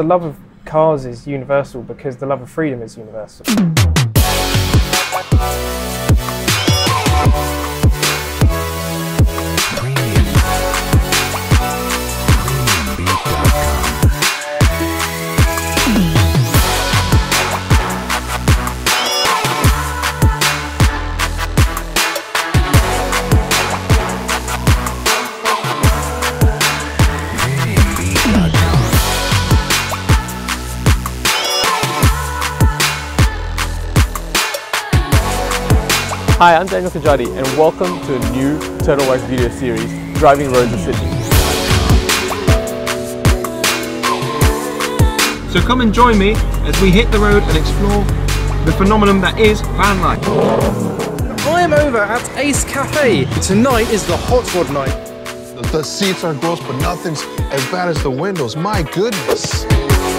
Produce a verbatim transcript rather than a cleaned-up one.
love of cars is universal because the love of freedom is universal. Hi, I'm Daniel Kajadi and welcome to a new Turtle Wax video series, Driving Roads of Sydney. So come and join me as we hit the road and explore the phenomenon that is van life. I am over at Ace Cafe. Tonight is the hot rod night. The seats are gross, but nothing's as bad as the windows. My goodness.